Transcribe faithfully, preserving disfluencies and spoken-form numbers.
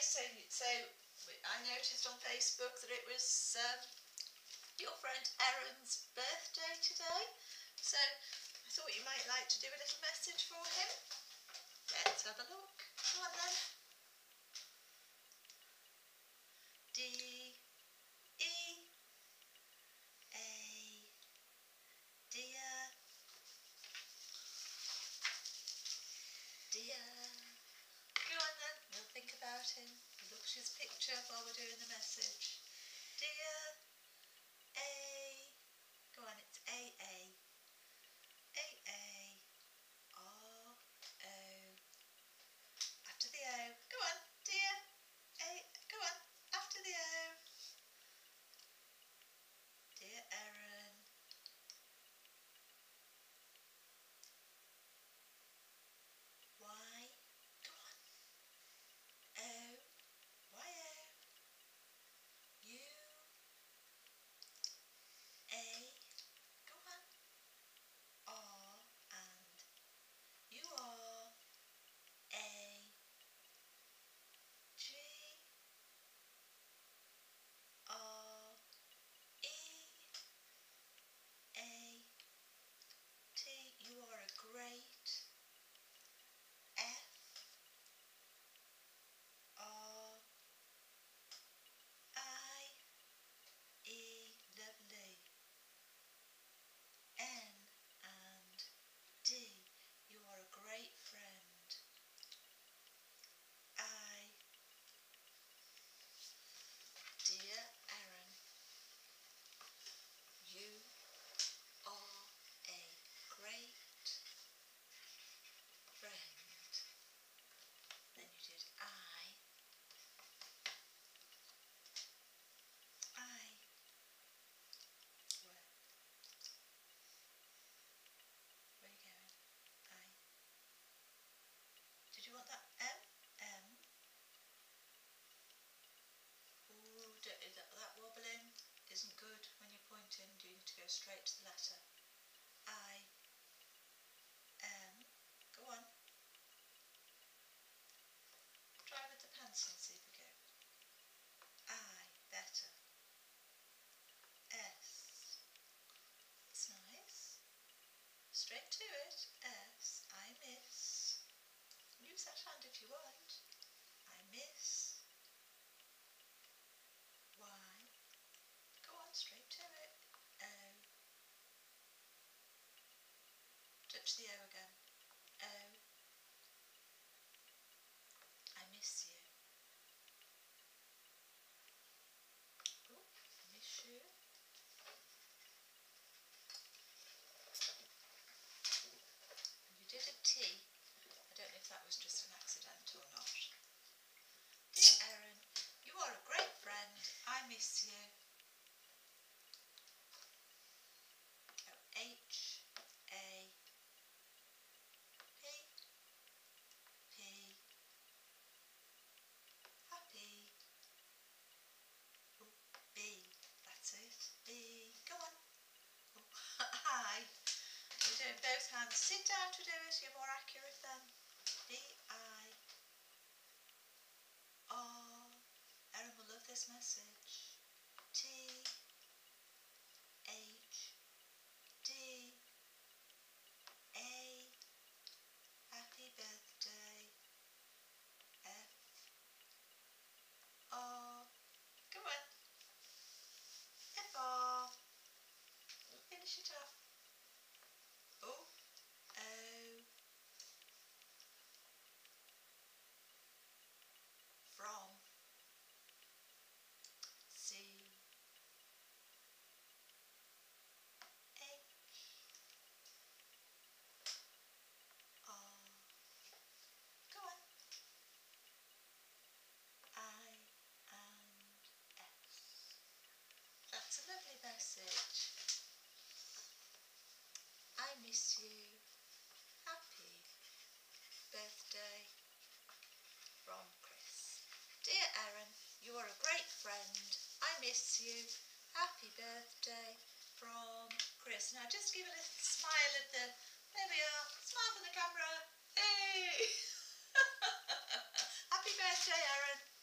so so I noticed on Facebook that it was um, your friend Aaron's birthday today, so I thought you might like to do a little message for him. Let's have a look. Come on then. D E A Dear Dear. Go on then, we'll think about him. Look at his picture while we're doing the message. Dear A. Go on, it's A A. A A R O. After the O. Go on, dear A. Go on, after the O. Dear Aaron. Y. Go on. O. Y O. U. A. Go on. R and you are A. G. R. E. A. T. You are a great. F. R. I. E. Lovely. N and D. You are a great friend. I. Dear Aaron, you are a great friend. Then you did I. I. Where? Where are you going? I. Did you want that M? M. Ooh, that, that wobbling isn't good when you're pointing. You need to go straight to the letter. I. M. Go on. Try with the pencil and see if we go. I. Better. S. It's nice. Straight to it. S. I miss. Use that hand if you want. I miss. Y. Go on, straight to it. O. Touch the O again. O. I miss you. Oh, I miss you. And you did a T. I don't know if that was just an accident or not. Dear Aaron, you are a great friend. I miss you. Oh, H. A. P. P. Happy. Oh, B. That's it. B. Go on. Oh, I. You're doing both hands. Sit down to do it. You're more accurate then. B. I. R. Aaron will love this message. T. H. D. A. Happy birthday. F. R. Go on. F R. Finish it off. O. O. From. C. H. R. Go on. I and S. That's a lovely message. I miss you. Happy birthday from Chris. Dear Aaron, you are a great friend. I miss you. Happy birthday from Chris. Now just give a little smile at the, there we are, smile for the camera. Hey! Happy birthday, Aaron.